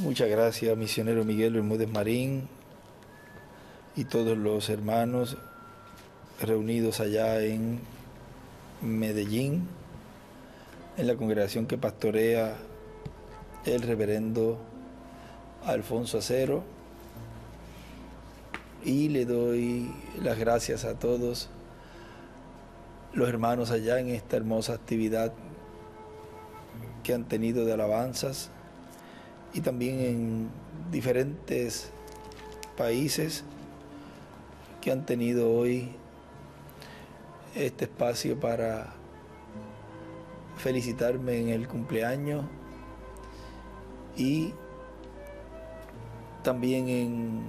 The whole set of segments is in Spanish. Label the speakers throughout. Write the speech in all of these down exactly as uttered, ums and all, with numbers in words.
Speaker 1: Muchas gracias, misionero Miguel Bermúdez Marín y todos los hermanos reunidos allá en Medellín, en la congregación que pastorea el reverendo Alfonso Acero. Y le doy las gracias a todos los hermanos allá en esta hermosa actividad que han tenido de alabanzas y también en diferentes países que han tenido hoy este espacio para felicitarme en el cumpleaños y también en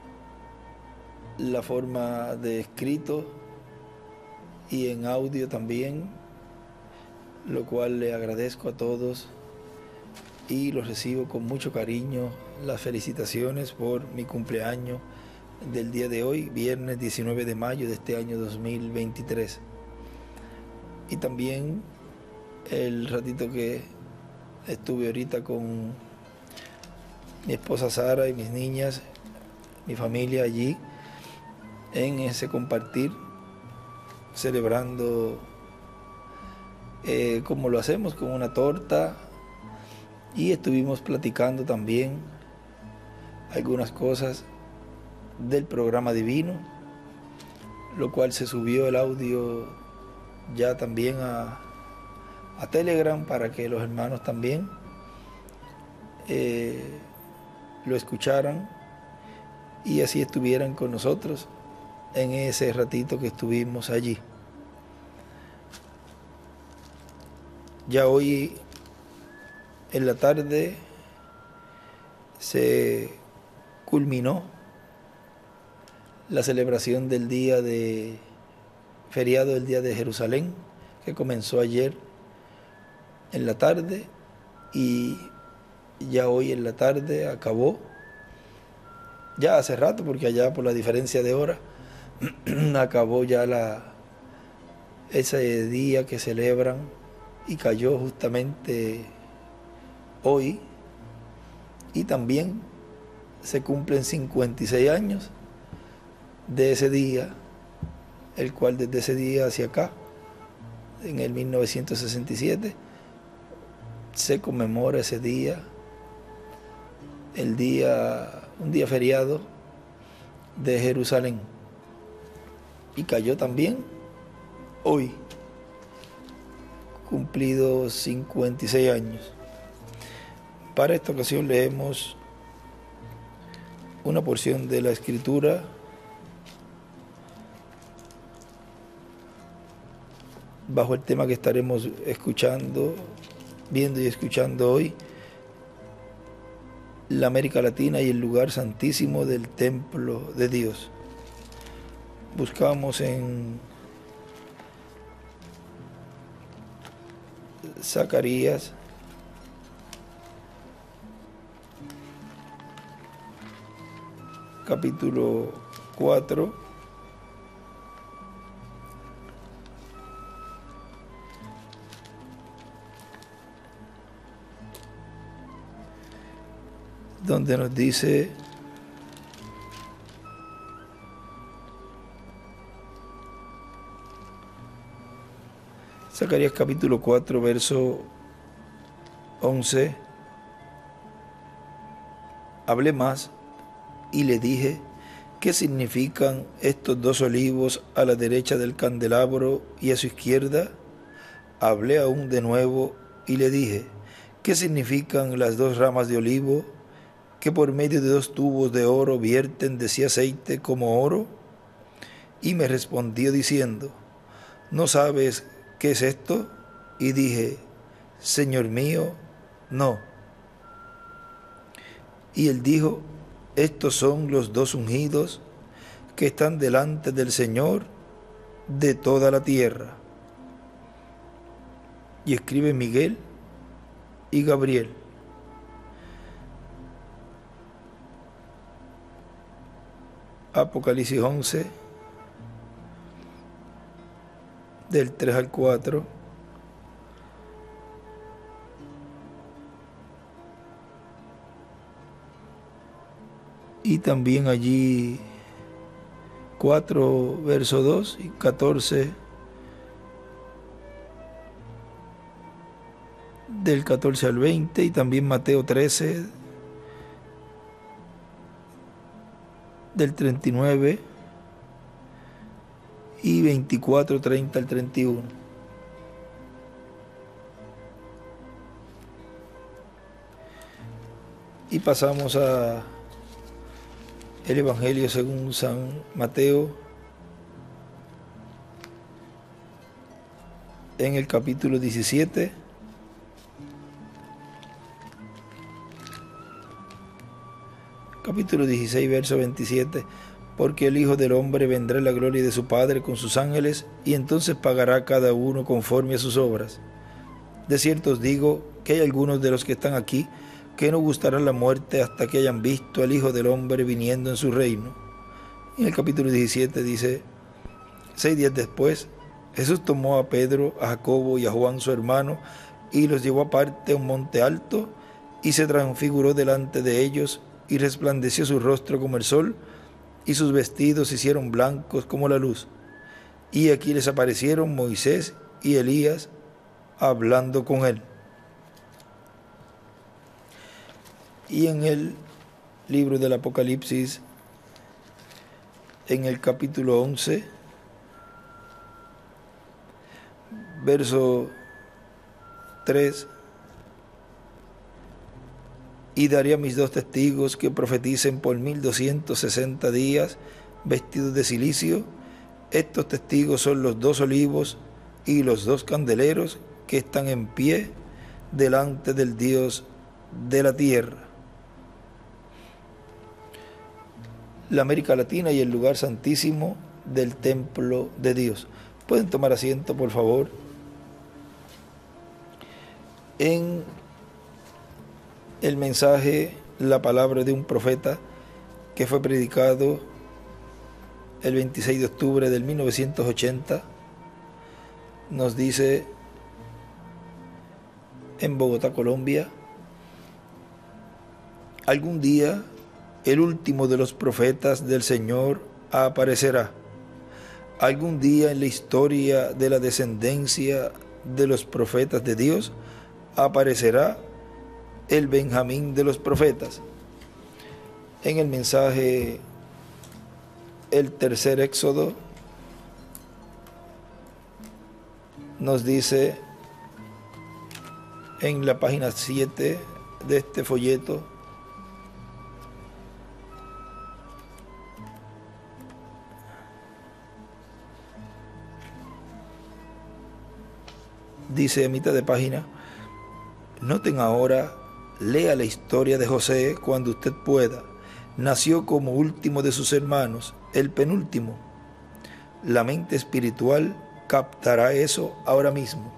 Speaker 1: la forma de escrito y en audio también, lo cual le agradezco a todos y los recibo con mucho cariño las felicitaciones por mi cumpleaños del día de hoy, viernes diecinueve de mayo de este año dos mil veintitrés. Y también el ratito que estuve ahorita con mi esposa Sara y mis niñas, mi familia allí, en ese compartir, celebrando eh, como lo hacemos, con una torta, y estuvimos platicando también algunas cosas del programa divino, lo cual se subió el audio ya también a, a Telegram para que los hermanos también eh, lo escucharan y así estuvieran con nosotros en ese ratito que estuvimos allí. Ya hoy en la tarde se culminó la celebración del día de feriado del Día de Jerusalén, que comenzó ayer en la tarde y ya hoy en la tarde acabó, ya hace rato, porque allá por la diferencia de hora acabó ya la, ese día que celebran y cayó justamente hoy, y también se cumplen cincuenta y seis años de ese día, el cual desde ese día hacia acá, en el mil novecientos sesenta y siete, se conmemora ese día, el día, un día feriado de Jerusalén, y cayó también hoy, cumplidos cincuenta y seis años. Para esta ocasión leemos una porción de la Escritura bajo el tema que estaremos escuchando, viendo y escuchando hoy: la América Latina y el lugar santísimo del templo de Dios. Buscamos en Zacarías capítulo cuatro, donde nos dice: Zacarías capítulo cuatro, verso once. Hablé más y le dije: ¿qué significan estos dos olivos a la derecha del candelabro y a su izquierda? Hablé aún de nuevo y le dije: ¿qué significan las dos ramas de olivo que por medio de dos tubos de oro vierten de sí aceite como oro? Y me respondió diciendo: ¿no sabes qué es esto? Y dije: Señor mío, no. Y él dijo: estos son los dos ungidos que están delante del Señor de toda la tierra. Y escribe Miguel y Gabriel. Apocalipsis once, del tres al cuatro. y también allí cuatro, verso dos y catorce, del catorce al veinte, y también Mateo trece, del treinta y nueve, y veinticuatro, treinta al treinta y uno. Y pasamos a el Evangelio según San Mateo, en el capítulo diecisiete, capítulo dieciséis, verso veintisiete, porque el Hijo del Hombre vendrá en la gloria de su Padre con sus ángeles, y entonces pagará cada uno conforme a sus obras. De cierto os digo que hay algunos de los que están aquí que no gustarán la muerte hasta que hayan visto al Hijo del Hombre viniendo en su reino. Y en el capítulo diecisiete dice: seis días después, Jesús tomó a Pedro, a Jacobo y a Juan su hermano, y los llevó aparte a un monte alto, y se transfiguró delante de ellos, y resplandeció su rostro como el sol, y sus vestidos se hicieron blancos como la luz. Y aquí les aparecieron Moisés y Elías hablando con él. Y en el libro del Apocalipsis, en el capítulo once, verso tres, y daré a mis dos testigos que profeticen por mil doscientos sesenta días vestidos de cilicio. Estos testigos son los dos olivos y los dos candeleros que están en pie delante del Dios de la tierra. La América Latina y el lugar santísimo del templo de Dios. ¿Pueden tomar asiento, por favor? En el mensaje, la palabra de un profeta que fue predicado el veintiséis de octubre del mil novecientos ochenta, nos dice en Bogotá, Colombia: algún día el último de los profetas del Señor aparecerá. Algún día en la historia de la descendencia de los profetas de Dios aparecerá el Benjamín de los profetas. En el mensaje, el tercer Éxodo, nos dice en la página siete de este folleto: dice a mitad de página: noten ahora, lea la historia de José cuando usted pueda. Nació como último de sus hermanos, el penúltimo. La mente espiritual captará eso ahora mismo.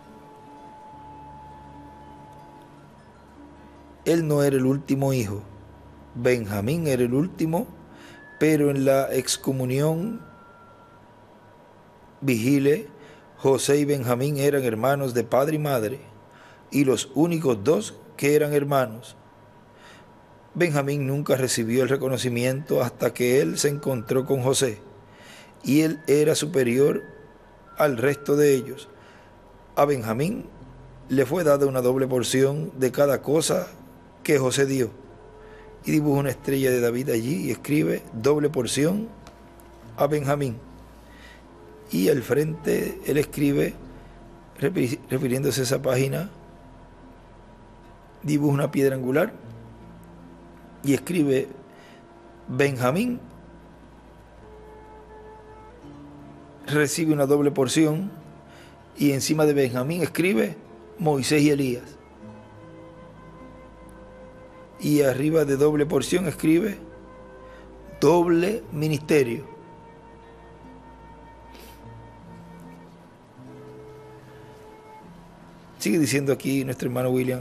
Speaker 1: Él no era el último hijo. Benjamín era el último, pero en la excomunión vigile, José y Benjamín eran hermanos de padre y madre, y los únicos dos que eran hermanos. Benjamín nunca recibió el reconocimiento hasta que él se encontró con José, y él era superior al resto de ellos. A Benjamín le fue dada una doble porción de cada cosa que José dio. Y dibuja una estrella de David allí y escribe: doble porción a Benjamín. Y al frente él escribe, refiriéndose a esa página, dibuja una piedra angular y escribe: Benjamín recibe una doble porción, y encima de Benjamín escribe Moisés y Elías. Y arriba de doble porción escribe doble ministerio. Sigue diciendo aquí nuestro hermano William: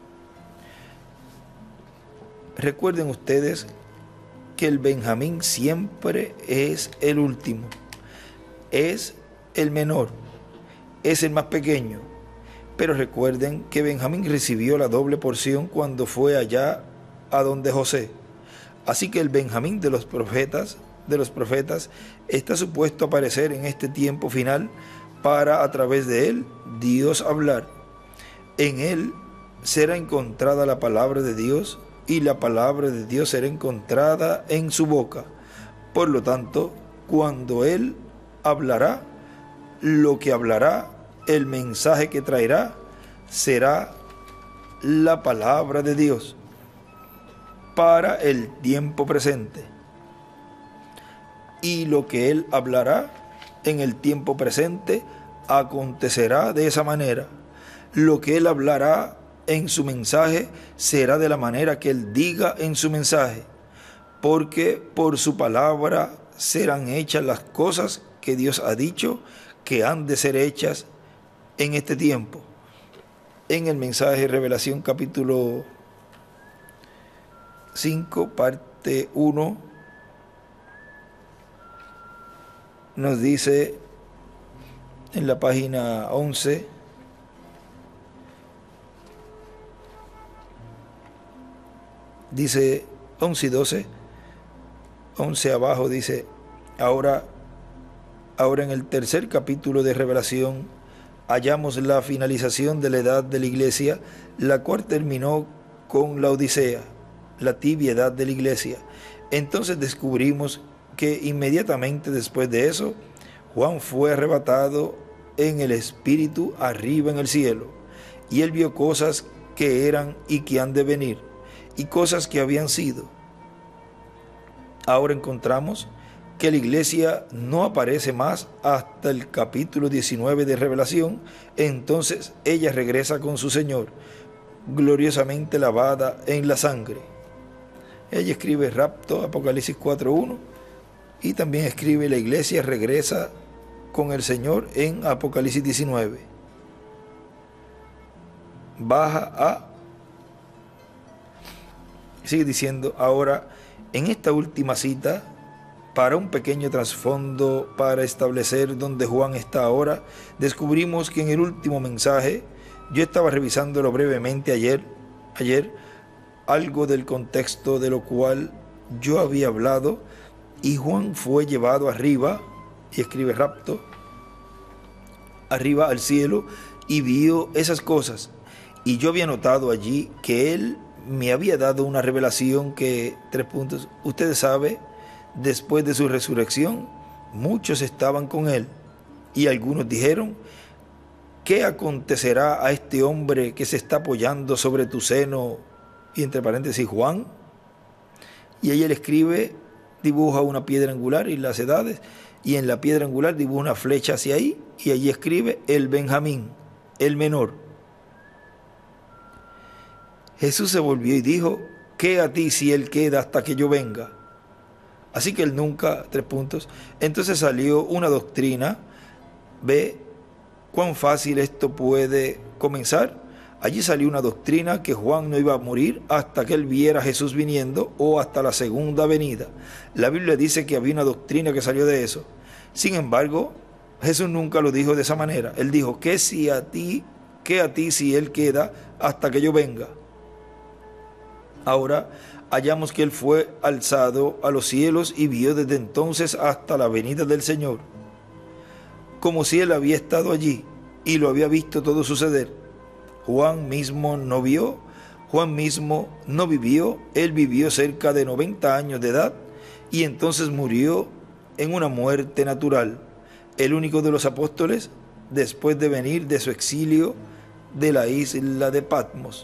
Speaker 1: recuerden ustedes que el Benjamín siempre es el último, es el menor, es el más pequeño. Pero recuerden que Benjamín recibió la doble porción cuando fue allá a donde José. Así que el Benjamín de los profetas, de los profetas está supuesto a aparecer en este tiempo final para, a través de él, Dios hablar. En él será encontrada la palabra de Dios y la palabra de Dios será encontrada en su boca. Por lo tanto, cuando él hablará, lo que hablará, el mensaje que traerá, será la palabra de Dios para el tiempo presente. Y lo que él hablará en el tiempo presente acontecerá de esa manera. Lo que él hablará en su mensaje será de la manera que él diga en su mensaje, porque por su palabra serán hechas las cosas que Dios ha dicho que han de ser hechas en este tiempo. En el mensaje de Revelación capítulo cinco, parte uno, nos dice en la página once, dice once y doce, once abajo dice, ahora, ahora en el tercer capítulo de Revelación hallamos la finalización de la edad de la iglesia, la cual terminó con la Odisea, la tibia edad de la iglesia. Entonces descubrimos que inmediatamente después de eso, Juan fue arrebatado en el espíritu arriba en el cielo, y él vio cosas que eran y que han de venir, y cosas que habían sido. Ahora encontramos que la iglesia no aparece más hasta el capítulo diecinueve de Revelación. Entonces ella regresa con su Señor, gloriosamente lavada en la sangre. Ella escribe rapto, Apocalipsis cuatro uno, y también escribe la iglesia regresa con el Señor en Apocalipsis diecinueve. Baja a... Sigue diciendo, ahora, en esta última cita, para un pequeño trasfondo para establecer dónde Juan está ahora, descubrimos que en el último mensaje, yo estaba revisándolo brevemente ayer, ayer, algo del contexto de lo cual yo había hablado, y Juan fue llevado arriba, y escribe rapto, arriba al cielo, y vio esas cosas. Y yo había notado allí que él me había dado una revelación que, tres puntos, ustedes saben, después de su resurrección, muchos estaban con él, y algunos dijeron, ¿qué acontecerá a este hombre que se está apoyando sobre tu seno? Y entre paréntesis, Juan. Y ahí él escribe, dibuja una piedra angular y las edades, y en la piedra angular dibuja una flecha hacia ahí, y allí escribe el Benjamín, el menor. Jesús se volvió y dijo, ¿qué a ti si él queda hasta que yo venga? Así que él nunca, tres puntos. Entonces salió una doctrina, ve cuán fácil esto puede comenzar. Allí salió una doctrina que Juan no iba a morir hasta que él viera a Jesús viniendo o hasta la segunda venida. La Biblia dice que había una doctrina que salió de eso. Sin embargo, Jesús nunca lo dijo de esa manera. Él dijo, ¿qué si a ti, qué a ti si él queda hasta que yo venga? Ahora hallamos que él fue alzado a los cielos y vio desde entonces hasta la venida del Señor, como si él había estado allí y lo había visto todo suceder. Juan mismo no vio, Juan mismo no vivió, él vivió cerca de noventa años de edad y entonces murió en una muerte natural, el único de los apóstoles después de venir de su exilio de la isla de Patmos.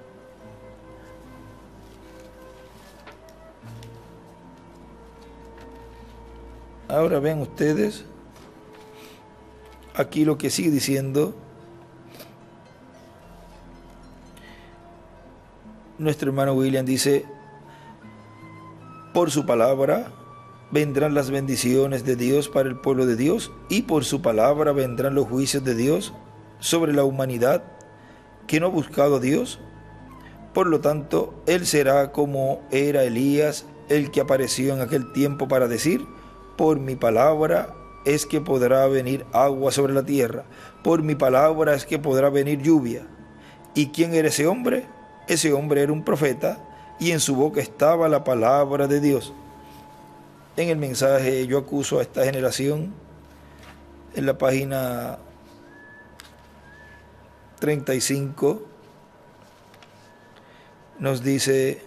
Speaker 1: Ahora ven ustedes, aquí lo que sigue diciendo nuestro hermano William, dice, por su palabra vendrán las bendiciones de Dios para el pueblo de Dios, y por su palabra vendrán los juicios de Dios sobre la humanidad que no ha buscado a Dios. Por lo tanto, él será como era Elías, el que apareció en aquel tiempo para decir, por mi palabra es que podrá venir agua sobre la tierra, por mi palabra es que podrá venir lluvia. ¿Y quién era ese hombre? Ese hombre era un profeta, y en su boca estaba la palabra de Dios. En el mensaje Yo acuso a esta generación, en la página treinta y cinco, nos dice: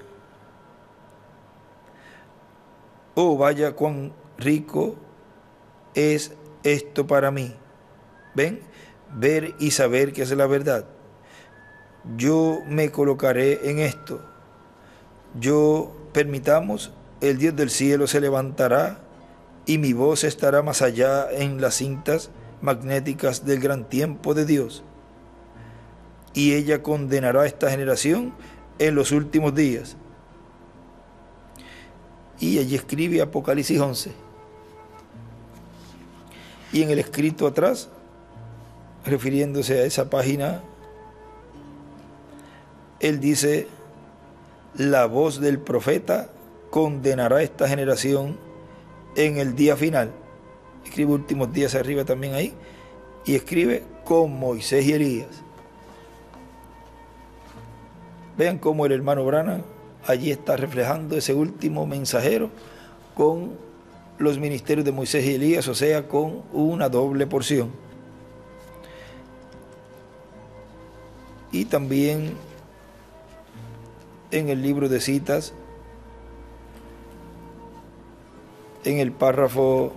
Speaker 1: oh, vaya cuán rico es esto para mí. ¿Ven? Ver y saber que es la verdad. Yo me colocaré en esto. Yo, permitamos, el Dios del cielo se levantará y mi voz estará más allá en las cintas magnéticas del gran tiempo de Dios. Y ella condenará a esta generación en los últimos días. Y allí escribe Apocalipsis once. Y en el escrito atrás, refiriéndose a esa página, él dice: la voz del profeta condenará a esta generación en el día final. Escribe últimos días arriba también ahí, y escribe con Moisés y Elías. Vean cómo el hermano Branham allí está reflejando ese último mensajero con los ministerios de Moisés y Elías, o sea, con una doble porción. Y también en el libro de citas, en el párrafo,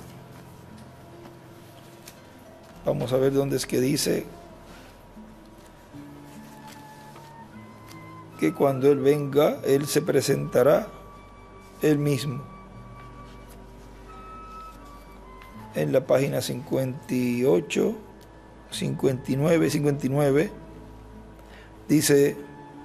Speaker 1: vamos a ver dónde es que dice que cuando Él venga, Él se presentará Él mismo. En la página cincuenta y ocho, cincuenta y nueve, cincuenta y nueve, dice,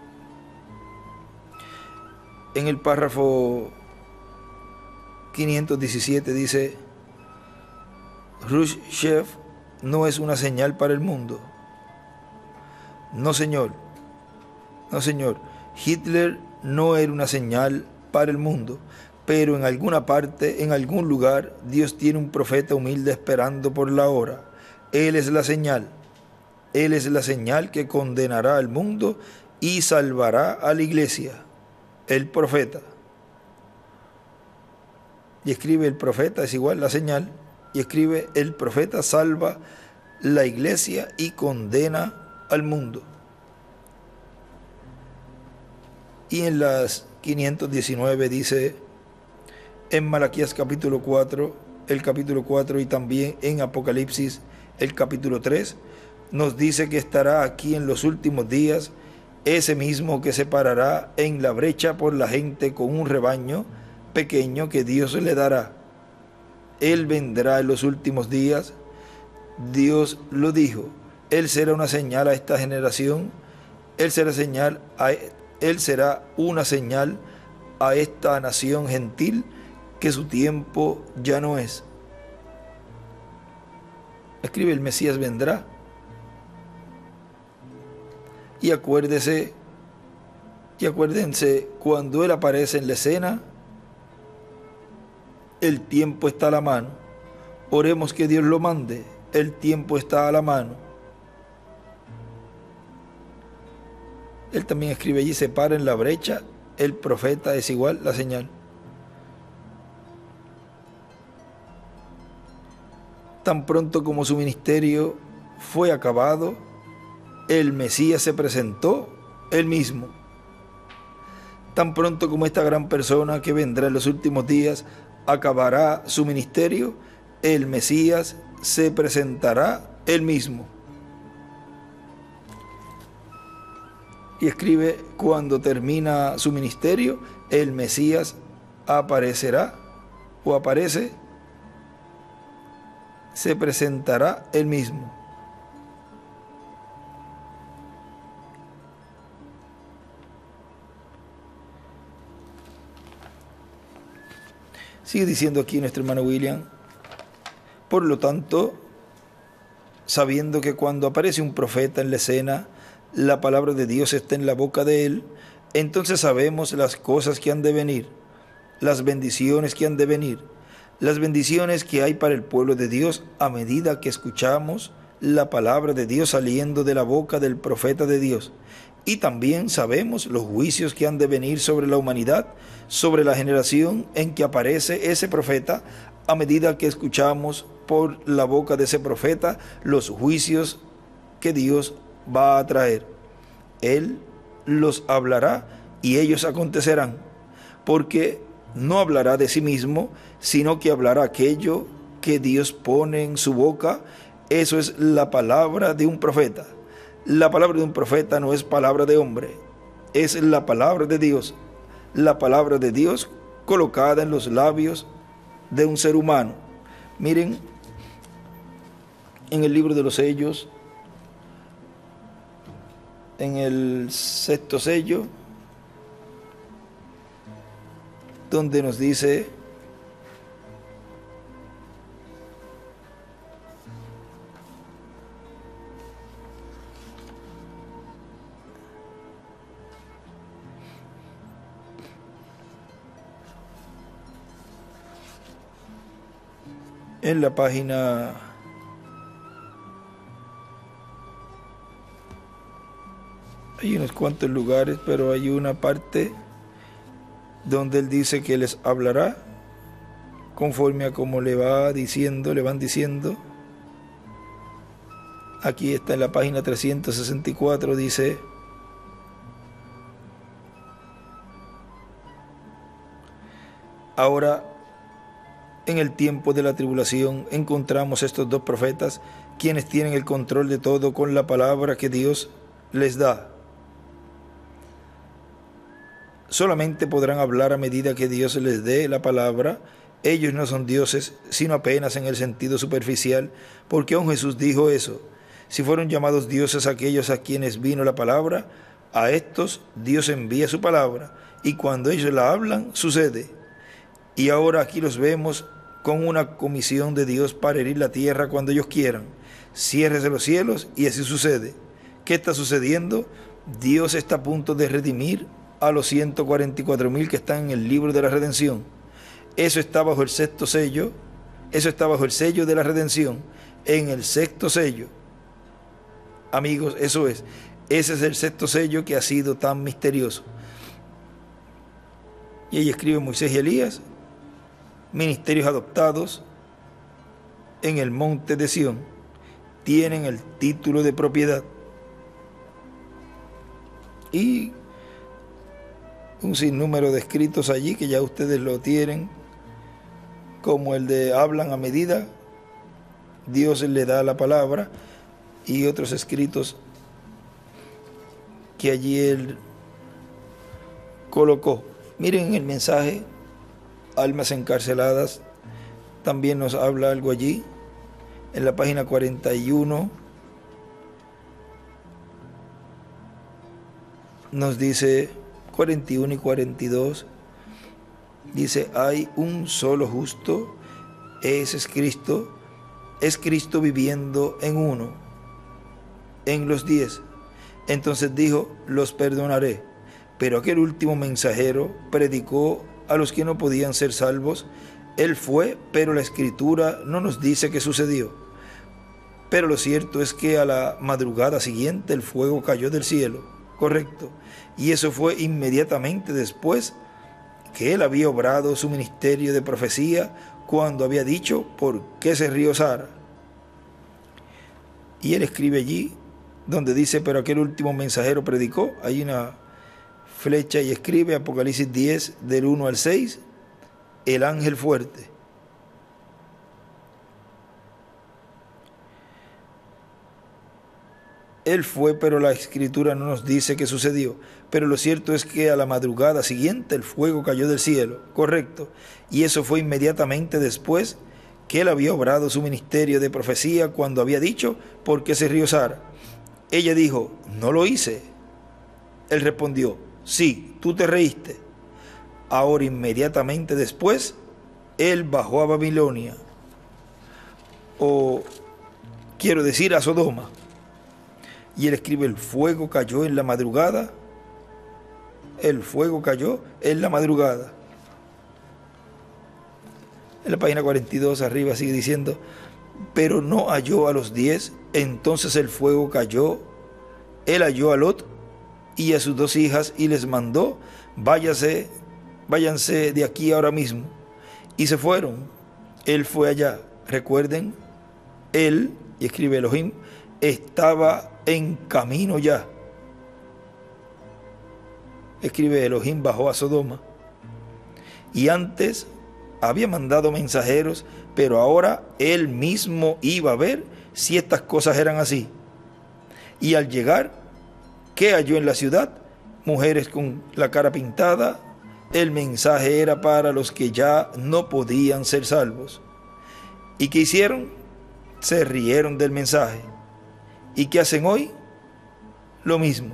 Speaker 1: en el párrafo quinientos diecisiete, dice: Khrushchev no es una señal para el mundo. No, señor. No, señor. Hitler no era una señal para el mundo, pero en alguna parte, en algún lugar, Dios tiene un profeta humilde esperando por la hora. Él es la señal. Él es la señal que condenará al mundo y salvará a la iglesia. El profeta. Y escribe: el profeta es igual la señal. Y escribe: el profeta salva la iglesia y condena al mundo. Y en las quinientos diecinueve dice, en Malaquías capítulo cuatro, el capítulo cuatro, y también en Apocalipsis el capítulo tres, nos dice que estará aquí en los últimos días ese mismo que se parará en la brecha por la gente con un rebaño pequeño que Dios le dará. Él vendrá en los últimos días. Dios lo dijo. Él será una señal a esta generación. Él será señal a, él será una señal a esta nación gentil que su tiempo ya no es. Escribe: el Mesías vendrá. Y acuérdese, y acuérdense, cuando Él aparece en la escena, el tiempo está a la mano. Oremos que Dios lo mande. El tiempo está a la mano. Él también escribe allí: se para en la brecha, el profeta es igual la señal. Tan pronto como su ministerio fue acabado, el Mesías se presentó él mismo. Tan pronto como esta gran persona que vendrá en los últimos días acabará su ministerio, el Mesías se presentará él mismo. Y escribe: cuando termina su ministerio, el Mesías aparecerá o aparece, se presentará él mismo. Sigue diciendo aquí nuestro hermano William: por lo tanto, sabiendo que cuando aparece un profeta en la escena, la palabra de Dios está en la boca de él, entonces sabemos las cosas que han de venir, las bendiciones que han de venir, las bendiciones que hay para el pueblo de Dios a medida que escuchamos la palabra de Dios saliendo de la boca del profeta de Dios. Y también sabemos los juicios que han de venir sobre la humanidad, sobre la generación en que aparece ese profeta, a medida que escuchamos por la boca de ese profeta los juicios que Dios va a traer. Él los hablará y ellos acontecerán, porque no hablará de sí mismo, sino que hablará aquello que Dios pone en su boca. Eso es la palabra de un profeta. La palabra de un profeta no es palabra de hombre, es la palabra de Dios, la palabra de Dios colocada en los labios de un ser humano. Miren, en el libro de los sellos, en el sexto sello, donde nos dice: en la página hay unos cuantos lugares, pero hay una parte donde él dice que les hablará conforme a como le va diciendo, le van diciendo. Aquí está en la página trescientos sesenta y cuatro, dice: ahora, en el tiempo de la tribulación, encontramos estos dos profetas, quienes tienen el control de todo con la palabra que Dios les da. Solamente podrán hablar a medida que Dios les dé la palabra. Ellos no son dioses, sino apenas en el sentido superficial, porque aún Jesús dijo eso: si fueron llamados dioses aquellos a quienes vino la palabra, a estos Dios envía su palabra, y cuando ellos la hablan, sucede. Y ahora aquí los vemos con una comisión de Dios para herir la tierra cuando ellos quieran. Ciérrese los cielos, y así sucede. ¿Qué está sucediendo? Dios está a punto de redimir a los ciento cuarenta y cuatro mil que están en el libro de la redención. Eso está bajo el sexto sello, eso está bajo el sello de la redención, en el sexto sello. Amigos, eso es, ese es el sexto sello que ha sido tan misterioso. Y ahí escribe Moisés y Elías: ministerios adoptados en el monte de Sión, tienen el título de propiedad. Y un sinnúmero de escritos allí que ya ustedes lo tienen, como el de hablan a medida Dios le da la palabra, y otros escritos que allí él colocó. Miren el mensaje Almas Encarceladas, también nos habla algo allí, en la página cuarenta y uno, nos dice, cuarenta y uno y cuarenta y dos, dice: hay un solo justo, ese es Cristo, es Cristo viviendo en uno, en los diez. Entonces dijo: los perdonaré. Pero aquel último mensajero predicó a los que no podían ser salvos. Él fue, pero la Escritura no nos dice qué sucedió. Pero lo cierto es que a la madrugada siguiente el fuego cayó del cielo, correcto, y eso fue inmediatamente después que él había obrado su ministerio de profecía, cuando había dicho: ¿por qué se rió Sara? Y él escribe allí donde dice: pero aquel último mensajero predicó, hay una flecha y escribe Apocalipsis diez del uno al seis, el ángel fuerte. Él fue, pero la Escritura no nos dice qué sucedió. Pero lo cierto es que a la madrugada siguiente el fuego cayó del cielo, correcto, y eso fue inmediatamente después que él había obrado su ministerio de profecía, cuando había dicho: ¿por qué se rió Sara? Ella dijo: no lo hice. Él respondió: sí, tú te reíste. Ahora inmediatamente después él bajó a Babilonia, o quiero decir a Sodoma. Y él escribe: el fuego cayó en la madrugada. El fuego cayó en la madrugada. En la página cuarenta y dos arriba sigue diciendo: pero no halló a los diez. Entonces el fuego cayó. Él halló a Lot y a sus dos hijas, y les mandó: váyase, váyanse de aquí ahora mismo. Y se fueron. Él fue allá. Recuerden, él, y escribe Elohim, estaba en camino ya. Escribe Elohim, bajó a Sodoma. Y antes había mandado mensajeros, pero ahora él mismo iba a ver si estas cosas eran así. Y al llegar, ¿qué halló en la ciudad? Mujeres con la cara pintada. El mensaje era para los que ya no podían ser salvos. ¿Y qué hicieron? Se rieron del mensaje. ¿Y qué hacen hoy? Lo mismo.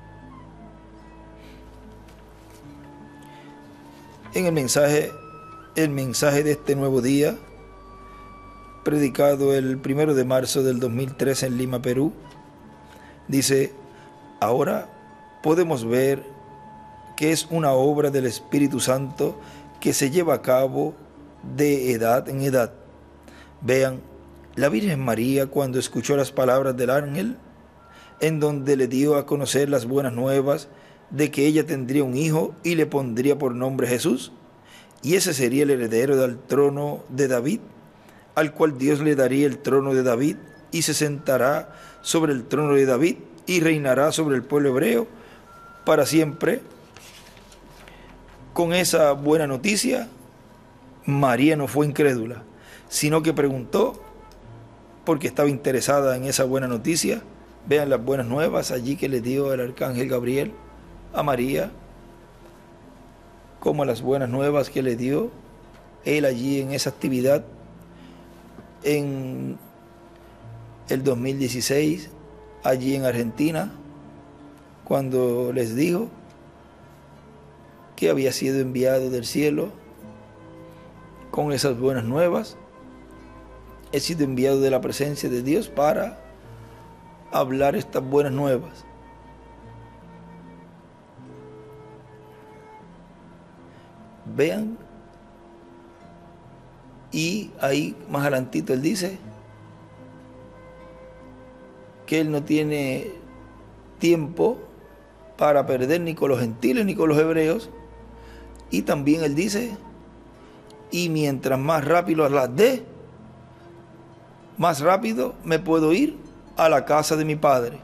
Speaker 1: En el mensaje, el mensaje de este nuevo día, predicado el primero de marzo del dos mil tres en Lima, Perú, dice: ahora podemos ver que es una obra del Espíritu Santo que se lleva a cabo de edad en edad. Vean, la Virgen María, cuando escuchó las palabras del ángel, en donde le dio a conocer las buenas nuevas de que ella tendría un hijo y le pondría por nombre Jesús, y ese sería el heredero del trono de David, al cual Dios le daría el trono de David, y se sentará sobre el trono de David, y reinará sobre el pueblo hebreo para siempre. Con esa buena noticia, María no fue incrédula, sino que preguntó, porque estaba interesada en esa buena noticia. Vean las buenas nuevas allí que le dio el arcángel Gabriel a María, como las buenas nuevas que le dio él allí en esa actividad en el dos mil dieciséis, allí en Argentina, cuando les dijo que había sido enviado del cielo con esas buenas nuevas. He sido enviado de la presencia de Dios para hablar estas buenas nuevas. Vean, y ahí más adelantito él dice que él no tiene tiempo para perder ni con los gentiles ni con los hebreos. Y también él dice: y mientras más rápido las dé, más rápido me puedo ir a la casa de mi Padre.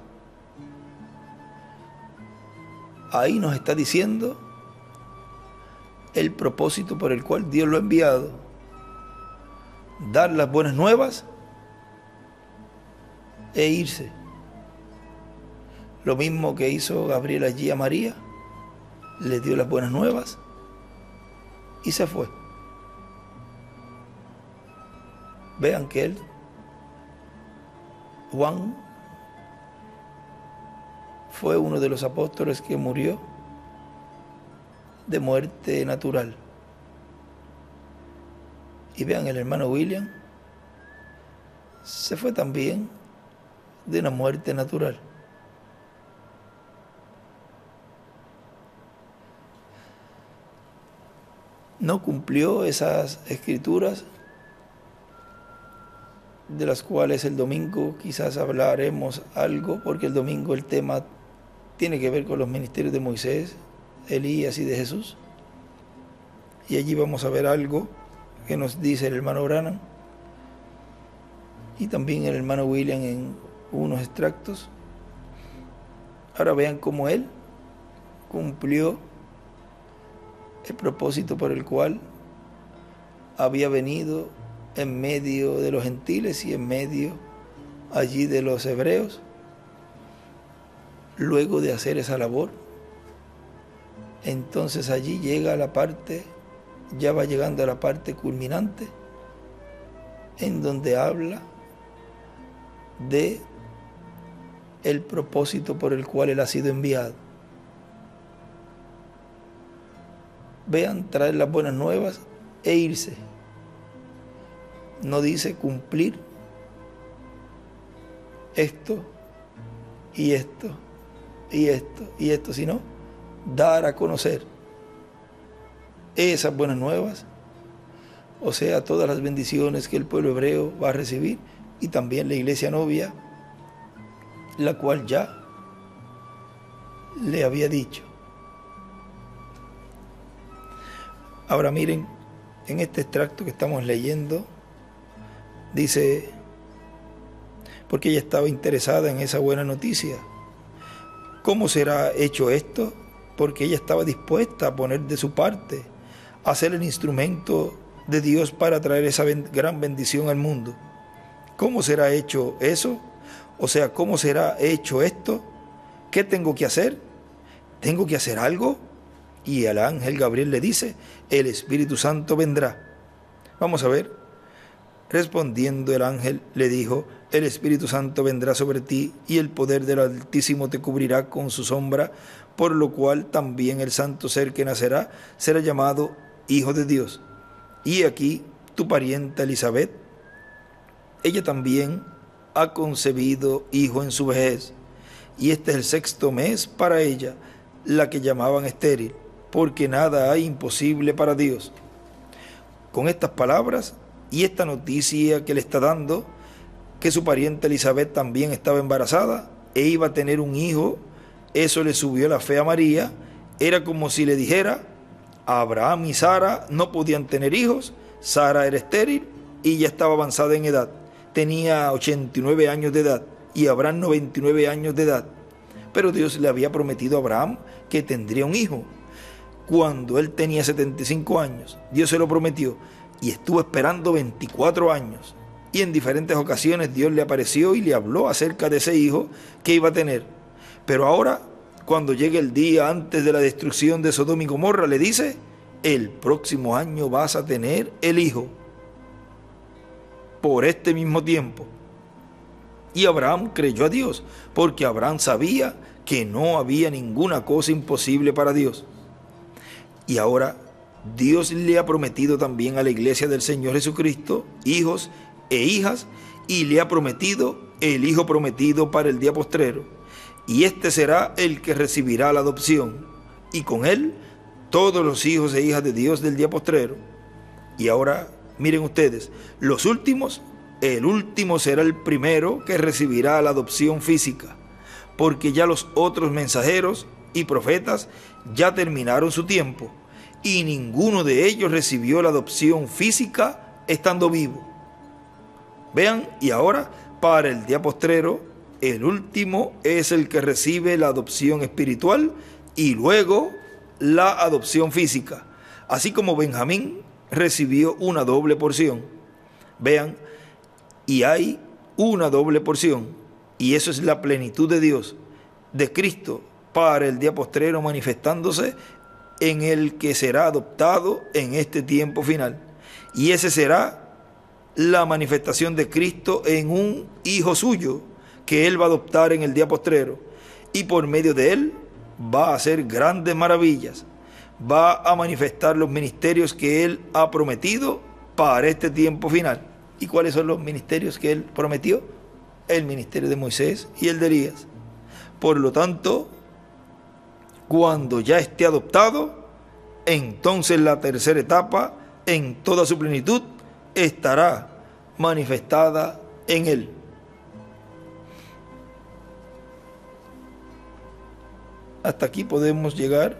Speaker 1: Ahí nos está diciendo el propósito por el cual Dios lo ha enviado: dar las buenas nuevas e irse. Lo mismo que hizo Gabriel allí a María, le dio las buenas nuevas y se fue. Vean que él, Juan, fue uno de los apóstoles que murió de muerte natural. Y vean, el hermano William se fue también de una muerte natural. No cumplió esas escrituras de las cuales el domingo quizás hablaremos algo, porque el domingo el tema tiene que ver con los ministerios de Moisés, Elías y de Jesús. Y allí vamos a ver algo que nos dice el hermano Branham y también el hermano William en unos extractos. Ahora vean cómo él cumplió el propósito por el cual había venido en medio de los gentiles y en medio allí de los hebreos. Luego de hacer esa labor, entonces allí llega a la parte, ya va llegando a la parte culminante, en donde habla de el propósito por el cual él ha sido enviado. Vean, traer las buenas nuevas e irse. No dice cumplir esto y esto y esto y esto, sino dar a conocer esas buenas nuevas, o sea, todas las bendiciones que el pueblo hebreo va a recibir, y también la iglesia novia, la cual ya le había dicho. Ahora miren, en este extracto que estamos leyendo, dice, porque ella estaba interesada en esa buena noticia. ¿Cómo será hecho esto? Porque ella estaba dispuesta a poner de su parte, a ser el instrumento de Dios para traer esa ben- gran bendición al mundo. ¿Cómo será hecho eso? O sea, ¿cómo será hecho esto? ¿Qué tengo que hacer? ¿Tengo que hacer algo? Y el ángel Gabriel le dice, el Espíritu Santo vendrá. Vamos a ver. Respondiendo el ángel le dijo, el Espíritu Santo vendrá sobre ti y el poder del Altísimo te cubrirá con su sombra, por lo cual también el santo ser que nacerá será llamado Hijo de Dios. Y aquí tu parienta Elizabeth, ella también ha concebido hijo en su vejez, y este es el sexto mes para ella, la que llamaban estéril, porque nada hay imposible para Dios. Con estas palabras y esta noticia que le está dando, que su pariente Elizabeth también estaba embarazada e iba a tener un hijo, eso le subió la fe a María. Era como si le dijera, Abraham y Sara no podían tener hijos, Sara era estéril y ya estaba avanzada en edad, tenía ochenta y nueve años de edad y Abraham noventa y nueve años de edad, pero Dios le había prometido a Abraham que tendría un hijo. Cuando él tenía setenta y cinco años, Dios se lo prometió y estuvo esperando veinticuatro años. Y en diferentes ocasiones Dios le apareció y le habló acerca de ese hijo que iba a tener. Pero ahora, cuando llegue el día antes de la destrucción de Sodoma y Gomorra, le dice, el próximo año vas a tener el hijo. Por este mismo tiempo. Y Abraham creyó a Dios, porque Abraham sabía que no había ninguna cosa imposible para Dios. Y ahora Dios le ha prometido también a la iglesia del Señor Jesucristo hijos e hijas, y le ha prometido el hijo prometido para el día postrero, y este será el que recibirá la adopción, y con él todos los hijos e hijas de Dios del día postrero. Y ahora miren ustedes, los últimos, el último será el primero que recibirá la adopción física, porque ya los otros mensajeros y profetas ya terminaron su tiempo, y ninguno de ellos recibió la adopción física estando vivo. Vean, y ahora, para el día postrero, el último es el que recibe la adopción espiritual y luego la adopción física, así como Benjamín recibió una doble porción. Vean, y hay una doble porción, y eso es la plenitud de Dios, de Cristo, para el día postrero manifestándose en el que será adoptado en este tiempo final. Y ese será la manifestación de Cristo en un hijo suyo, que él va a adoptar en el día postrero, y por medio de él va a hacer grandes maravillas, va a manifestar los ministerios que él ha prometido para este tiempo final. ¿Y cuáles son los ministerios que él prometió? El ministerio de Moisés y el de Elías. Por lo tanto, cuando ya esté adoptado, entonces la tercera etapa, en toda su plenitud, estará manifestada en él. Hasta aquí podemos llegar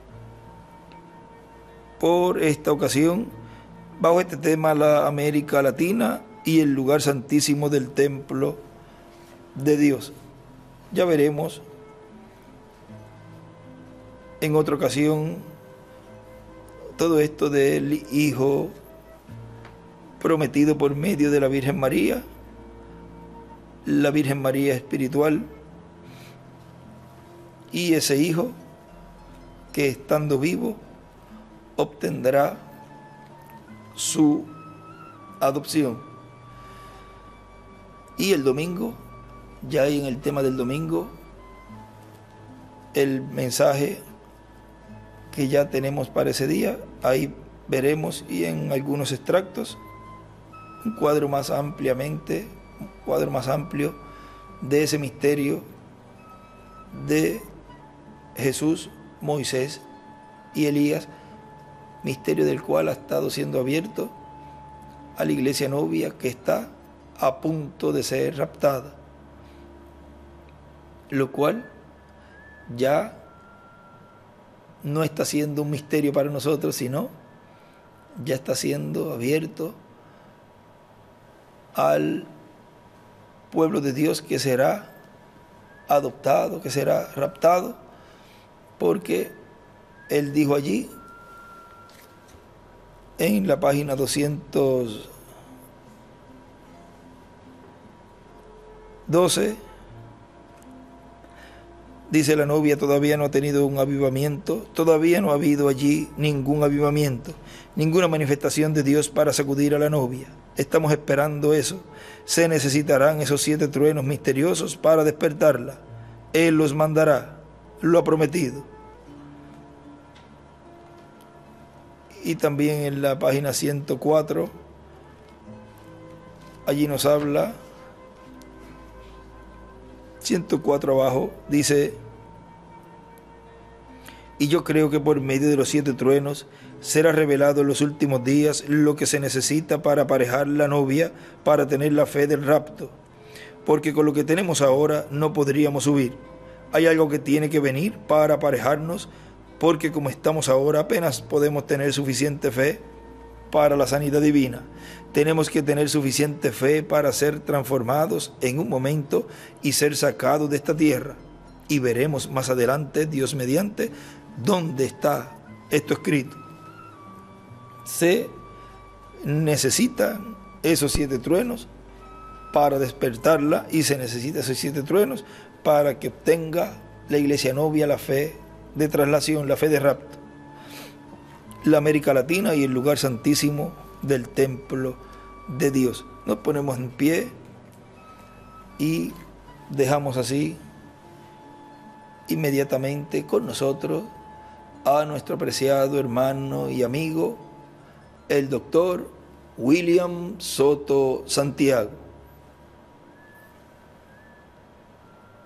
Speaker 1: por esta ocasión, bajo este tema, la América Latina y el lugar santísimo del templo de Dios. Ya veremos en otra ocasión todo esto del hijo prometido por medio de la Virgen María, la Virgen María espiritual, y ese hijo que estando vivo obtendrá su adopción. Y el domingo, ya hay en el tema del domingo, el mensaje que ya tenemos para ese día, ahí veremos, y en algunos extractos, un cuadro más ampliamente, un cuadro más amplio de ese misterio de Jesús, Moisés y Elías, misterio del cual ha estado siendo abierto a la iglesia novia que está a punto de ser raptada, lo cual ya no está siendo un misterio para nosotros, sino ya está siendo abierto al pueblo de Dios, que será adoptado, que será raptado, porque Él dijo allí en la página doscientos doce, dice: la novia todavía no ha tenido un avivamiento, todavía no ha habido allí ningún avivamiento, ninguna manifestación de Dios para sacudir a la novia. Estamos esperando eso. Se necesitarán esos siete truenos misteriosos para despertarla. Él los mandará, lo ha prometido. Y también en la página ciento cuatro, allí nos habla, ciento cuatro abajo, dice: y yo creo que por medio de los siete truenos será revelado en los últimos días lo que se necesita para aparejar la novia, para tener la fe del rapto, porque con lo que tenemos ahora no podríamos subir. Hay algo que tiene que venir para aparejarnos, porque como estamos ahora apenas podemos tener suficiente fe para la sanidad divina. Tenemos que tener suficiente fe para ser transformados en un momento y ser sacados de esta tierra. Y veremos más adelante, Dios mediante, dónde está esto escrito. Se necesitan esos siete truenos para despertarla, y se necesitan esos siete truenos para que obtenga la iglesia novia la fe de traslación, la fe de rapto. La América Latina y el lugar santísimo del templo de Dios. Nos ponemos en pie y dejamos así inmediatamente con nosotros a nuestro apreciado hermano y amigo, el doctor William Soto Santiago.